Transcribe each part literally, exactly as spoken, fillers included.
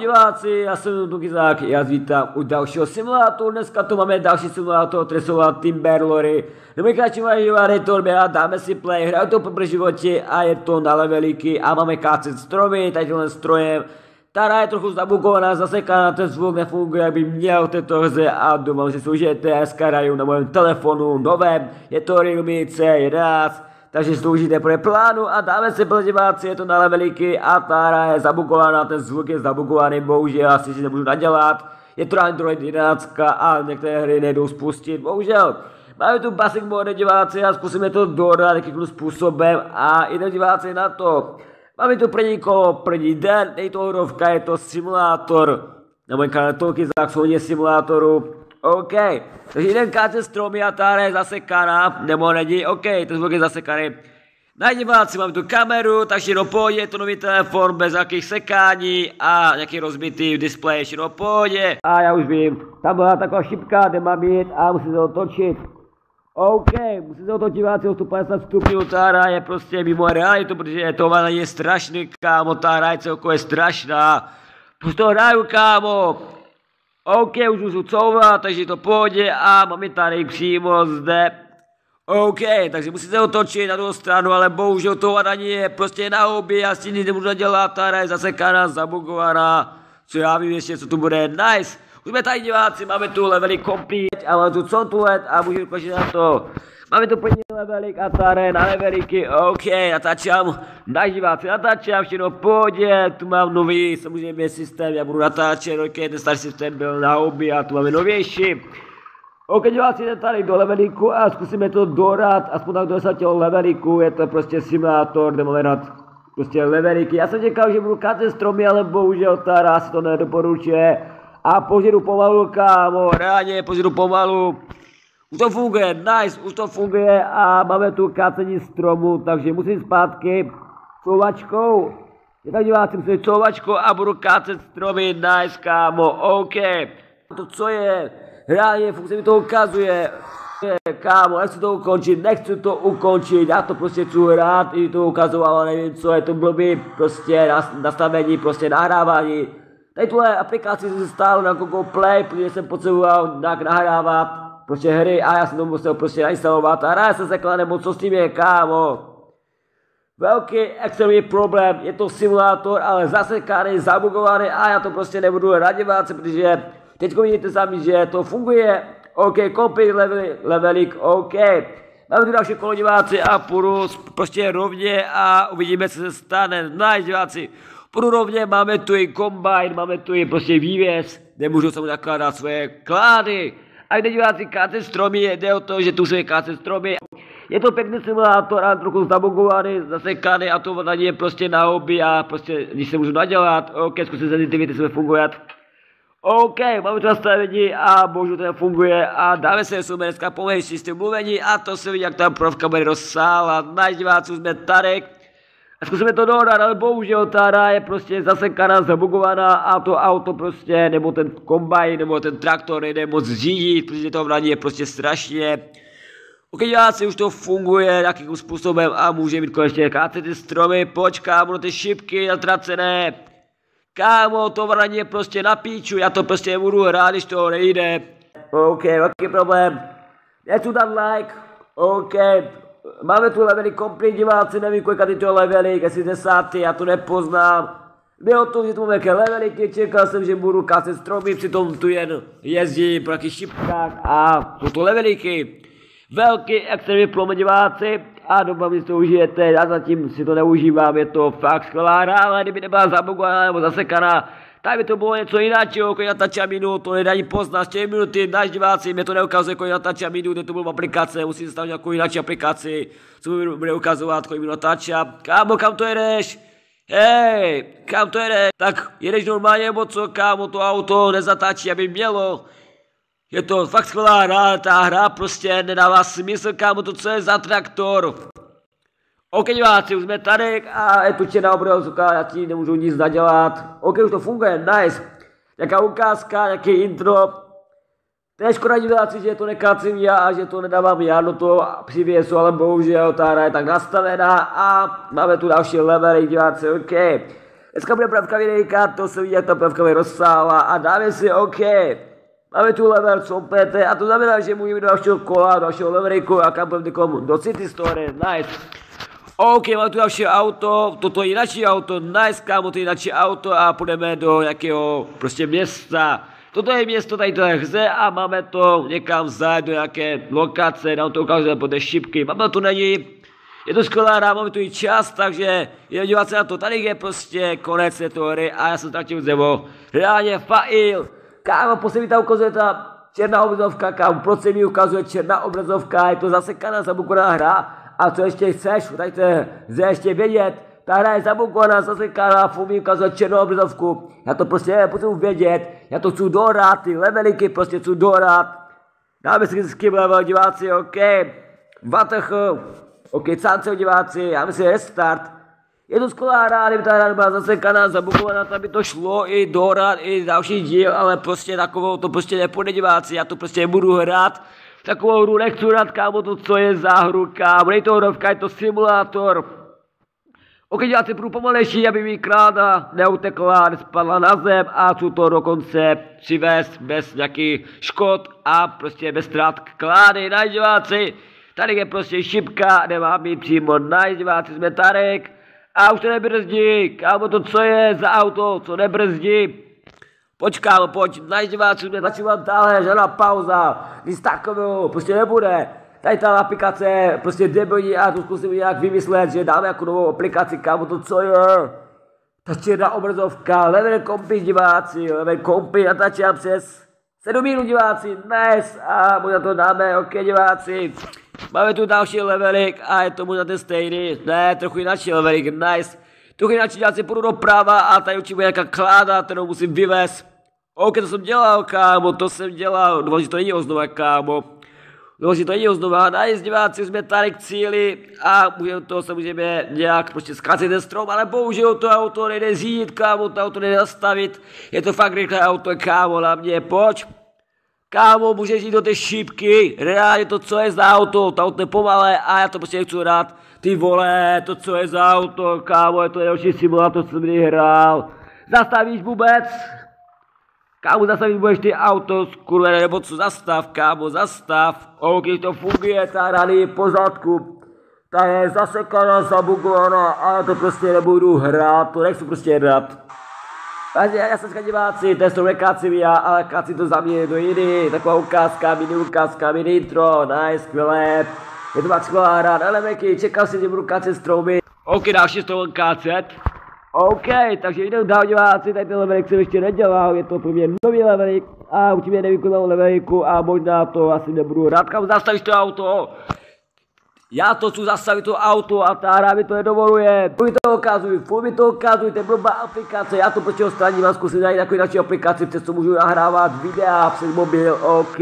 diváci, já jsem Tukizák, já vás vítám u dalšího simulátoru, dneska tu máme další simulátor, který se volá Timberlory. Nejkračší diváci, to dáme si play, hraju to po životě a je to na levelíky a máme kácet stromy, tady tímhle strojem. Ta hra je trochu zabugovaná, zasekaná, ten zvuk nefunguje, jak by měl v této hře a doufám, že si užijete, dneska hraju na mém telefonu novém, je to Realme C jedenáct. Takže sloužíte pro plánu a dáme se pro diváci, je to na levelíky a ta hra je zabugovaná, ten zvuk je zabugovaný, bohužel asi si nebudu nadělat. Je to Android jedenáct a některé hry nejdou spustit, bohužel. Máme tu basic mode diváci a zkusíme to dodat jakým způsobem a jdeme diváci na to. Máme tu první kolo, první den, není to hrovka, je to simulátor. Na mém kanále Tukizák jsou hodně simulátorů. OK, takže jeden káce stromy a ta hra je zasekaná, nebo není, OK, ten zvuk je zasekaný. Na diváci mám tu kameru, takže do pohodě, je to nový telefon bez nějakých sekání a nějaký rozbitý displej, ještě do pohodě. A já už vím, tam byla taková šipka, kde mám jít a musím se otočit. OK, musím se otočit diváci o sto padesát stupňů, ta hra je prostě mimo realitu, protože to je strašný, kámo, ta hra je celkově je strašná. Prostě to hraju, kámo. OK, už můžu couvat, takže to pohodě a máme tady přímo zde. OK, takže musíte otočit na druhou stranu, ale bohužel to vadání je prostě na hobby, já si nic nemůžu dělat, ta hra je zasekaná, zabugovaná, co já vím ještě, co tu bude, nice. Už jsme tady diváci, máme tu levely complete a máme tu contulet a můžu ukončit na to. Máme tu první levelik a ta hra je na levelíky, OK, natáčám, na diváci, natáčám, všechno v pohodě, tu mám nový samozřejmě systém, já budu natáčet, OK, ten starý systém byl na hobby a tu máme novější. OK, diváci, jdem tady do levelíku a zkusíme to dodat, aspoň tak do desátého levelíku, je to prostě simulátor, kde máme dát prostě levelíky. Já jsem čekal, že budu kácet stromy, ale bohužel ta hra si to nedoporučuje. A požeru pomalu, kámo, reálně požeru pomalu. Už to funguje, nice, už to funguje a máme tu kácení stromu, takže musím zpátky couvačkou. Je tak diváci, musím couvačkou a budu kácet stromy, nice, kámo, OK. To co je, reálně se mi to ukazuje, kámo, nechci to ukončit, nechci to ukončit, já to prostě chci hrát, i to ukazoval, nevím co je, to bylo by prostě nastavení, prostě nahrávání. Tady tuhle aplikaci jsem stále na Google Play, protože jsem potřeboval nějak nahrávat prostě hry a já jsem to musel prostě nainstalovat a hra se sekla, nebo co s tím je, kámo. Velký extrémní problém, je to simulátor, ale zasekaný, zabugovaný a já to prostě nebudu radit, protože teď vidíte sami, že to funguje. OK, complete level, levelík, OK. Máme tu další kolo diváci a půjdu prostě rovně a uvidíme, co se stane. Nice diváci. Půjdu rovně, máme tu i kombajn, máme tu i prostě vývěz, nemůžu sem nakládat svoje klády. A kde diváci kácet stromy, jde o to, že tu se kácet stromy. Je to pěkný simulátor a trochu zabugovaný, zasekaný a to na ně prostě na hobby a prostě když se můžu nadělat, OK, zkusím senzitivity se fungovat. OK, máme tu nastavení a bohužel to nefunguje a dáme se jsou dneska pomalejší s tím mluvení a to se vidí, jak tam provka bude rozsála. Náš diváci jsme tady. A zkusíme to dohrát, ale bohužel ta hra je prostě zasekaná, zabugovaná a to auto prostě, nebo ten kombajn, nebo ten traktor nejde moc řídit, protože to vraní je prostě strašně. Ok, diváci, už to funguje nějakým způsobem a může mít konečně kácet ty stromy, počkám, no ty šipky zatracené. Kámo, to vraní je prostě na píču, já to prostě nebudu hrát, když to nejde. OK, velký problém. Nechci dát like, OK. Máme tu levely complete diváci, nevím kolika ty to levely, jestli desátý, já to nepoznám. Bylo to, že tu máme jaké levely, čekal jsem, že budu kácet stromy, přitom tu jen jezdím po nějakých šipkách a jsou to levelíky. Velký extrémní plome diváci a doufám, že si to užijete, já zatím si to neužívám, je to fakt skvělá hra, ale kdyby nebyla zabugovaná nebo zasekaná, tak by to bylo něco jiného, kolik natáčím minut, to nedá ani poznat, čtyři minuty, náš diváci, mě to neukazuje, kolik natáčím minut, kde to bylo v aplikaci, musím stavit nějakou jinou aplikaci, co mi bude ukazovat, kolik minut natáčím. Kámo, kam to jedeš? Hej, kam to jedeš? Tak jedeš normálně nebo co, kámo, to auto nezatáčí, aby mělo. Je to fakt skvělá hra, ta hra prostě nedává smysl, kámo, to co je za traktor. OK diváci, už jsme tady a je tu černá obrazovka, já ti nemůžu nic nadělat. OK, už to funguje, nice. Nějaká ukázka, nějaký intro. To je škoda diváci, že to nekácím já a že to nedávám já do toho přivěsu, ale bohužel ta hra je tak nastavená a máme tu další levely diváci, OK. Dneska bude pravka videjka, to se vidí, jak ta pravka je rozsáhlá a dáme si OK. Máme tu level compete a to znamená, že můžeme do dalšího kola, do dalšího leveliku a kam půjdeme do City Store, nice. OK, máme tu další auto, toto je jináčí auto, nice, kámo, to je jináčí auto a půjdeme do nějakého prostě města. Toto je město tady tohle hře a máme to někam zajet do nějaké lokace, nám to ukazuje po té šipky, máme to není. Je to skvělá hra, máme tu i čas, takže jdeme dívat se na to, tady je prostě konec této hry a já jsem ztratil zevo. Reálně fail. Kámo, poslední ta ukazuje ta černá obrazovka, kámo, proč se mi ukazuje černá obrazovka, je to zasekaná, zabukovaná hra. A co ještě chceš, tady to chce ještě vědět, ta hra je zabukovaná, zasekaná, furt mi ukazuje černou obrazovku. Já to prostě potřebuji vědět, já to chci dohrát, ty leveliky prostě chci dohrát. Dáme si skip level, diváci, OK. W T H, OK, cánce diváci, já myslím restart. Je to skvělá hra, kdyby ta hra byla zasekaná, zabukovaná, tam by to šlo i dohrát, i další díl, ale prostě takovou to prostě nepůjde diváci, já to prostě nebudu hrát. Takovou hru nechci hrát, kámo, to co je za hru, kámo, není to hrovka, je to simulátor. OK, diváci, budu pomalejší, aby mi kráda neutekla, nespadla na zem a chci to dokonce přivést bez nějakých škod a prostě bez ztrát klády, nice diváci. Tady je prostě šipka, nemá být přímo, nice diváci, jsme Tarek. A už to nebrzdí, kámo, to co je za auto, co nebrzdí. Pojď kámo, pojď, nice diváci, mě začínám dále, žádná pauza, nic takového, prostě nebude. Tady ta aplikace, prostě debilní a tu zkusím nějak vymyslet, že dáme jako novou aplikaci, kámo, to co je. Ta černá obrazovka, level kompy diváci, level kompy, natáčím přes sedm minut diváci, nice, a možná to dáme, ok diváci. Máme tu další levelik a je to možná ten stejný, ne, trochu jináčí levelik, nice. Trochu jináčí diváci, půjdu doprava a tady určitě nějaká kláda, kterou musím vyvést. OK, to jsem dělal, kámo, to jsem dělal, no, že to není oznova, kámo. No, že to není oznova, nice diváci, jsme tady k cíli a můžeme to se můžeme nějak prostě zkrátit ten strom, ale bohužel to auto nejde zjít, kámo, to auto nejde zastavit, je to fakt rychlé auto, kámo, na mě, pojď. Kámo, můžeš jít do té šípky, reálně to, co je za auto, to auto je pomalé a já to prostě nechci hrát. Ty vole, to, co je za auto, kámo, je to nejlepší simulátor, co jsem kdy hrál. Zastavíš vůbec? Kámo, zastavit budeš ty auto, skurvené, nebo co, zastav, kámo, zastav. OK, to funguje, ta hra je v pořádku. Ta je zasekaná, zabugovaná, ale to prostě nebudu hrát, to nechci prostě hrát. Takže já jsem diváci, to je to rekácivia, ale káci to za mě do jiný, taková ukázka, mini ukázka, mini intro, nice, skvělé. Je to tak skvělá hra, ale meky, čekal jsem, že budu kácet stromy. OK, další strom kácet. OK, takže jdeme dál diváci, tady ten levelik jsem ještě nedělal, je to pro mě nový levelik a určitě nevykonal leveliku a možná to asi nebudu hrát, kam zastavíš to auto. Já to chci zastavit to auto a ta hra mi to nedovoluje. Furt mi to ukazuj, furt mi to ukazuj, to je blbá aplikace, já to prostě odstraním a zkusím najít takovou další aplikaci, přes co můžu nahrávat videa přes mobil, OK.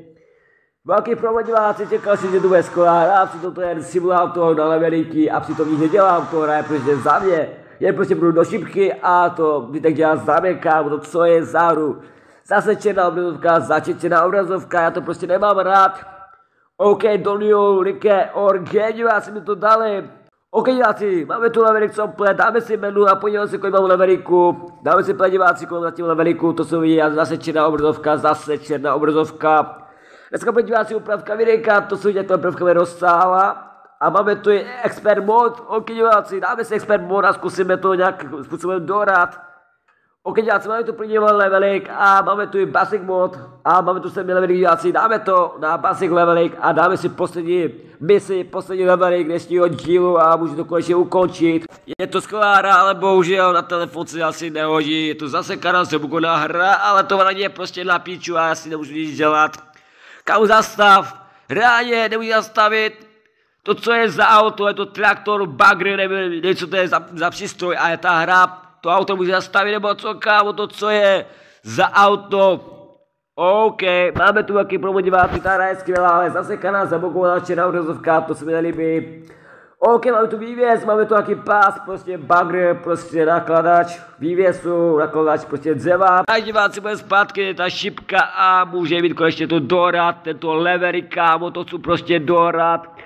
Velký problém diváci, čekal jsem, že to bude skvělá hra, přitom to je simulátor na leveliky a přitom nic nedělám, to hra je prostě za mě. Jen prostě budu do šipky a to by tak dělá za mě, kámo, to co je za hru. Zase černá obrazovka, začečená obrazovka, já to prostě nemám rád. OK, Donio, Rike, Orge, diváci mi to dali. OK, diváci, máme tu levelik complet, dáme si menu a podíváme se, kolik mám leveliku. Dáme si plně diváci, kolik na tím leveliku, to jsou vidět, zase černá obrazovka, zase černá obrazovka. Dneska plně diváci upravka videjka, to jsou vidět, to upravka je rozsáhla. A máme tu i expert mod, OK diváci, dáme si expert mod a zkusíme to nějak způsobem dohrát. OK diváci, máme tu první levelik a máme tu i basic mod a máme tu sedmý levelik diváci, dáme to na basic levelik a dáme si poslední misi, poslední levelik dnešního dílu a můžu to konečně ukončit. Je to skvělá hra, ale bohužel na telefon se asi nehodí, je to zase kanál zabukovaná hra, ale to na je prostě na píču a já si nemůžu nic dělat. Kámo, zastav, reálně nemůžu zastavit. To, co je za auto, je to traktor, bagr, nevím, co to je za, za přístroj a je ta hra, to auto může zastavit, nebo co, kámo, to, co je za auto. OK, máme tu velký problém diváci, ta hra je skvělá, ale zase kanál zabukovaná černá obrazovka, to se mi nelíbí. OK, máme tu vývěz, máme tu nějaký pás, prostě bagr, prostě nakladač vývěsu, nakladač prostě dřeva. A diváci, bude zpátky ta šipka a může být konečně to dohrát, tento levery, kámo, to chci prostě dohrát.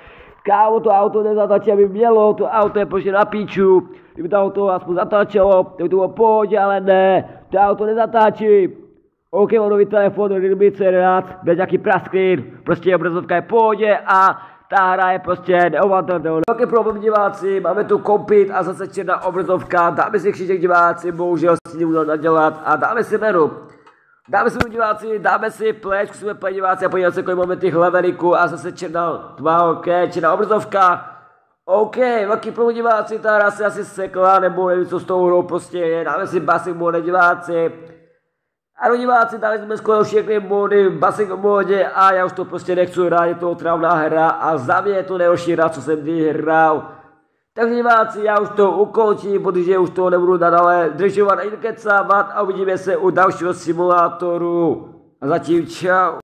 Kámo, to auto nezatáčí, aby mělo, to auto je prostě na píču. Kdyby to auto aspoň zatáčelo, to by to bylo pohodě, ale ne, to auto nezatáčí. OK, mám nový telefon, kdyby se rád, bez nějaký prasklin, prostě obrazovka je v pohodě a ta hra je prostě neovládnutelná. Velký problém diváci, máme tu kompit a zase černá obrazovka, dáme si křížek diváci, bohužel si nemůžu nadělat a dáme si menu. Dáme si diváci, dáme si play, zkusíme play diváci a podívat se, kolik máme těch levelíků a zase černá tma, OK, černá obrazovka. OK, velký problém diváci, ta hra se asi sekla, nebo nevím, co s tou hrou prostě je, dáme si basic mode diváci. Ano diváci, dali jsme skoro všechny mody v basic modě a já už to prostě nechci hrát, je to otravná hra a za mě je to nejhorší hra, co jsem kdy hrál. Takže diváci, já už to ukončím, protože už to nebudu nadále držovat a jen kecávat a uvidíme se u dalšího simulátoru. A zatím čau.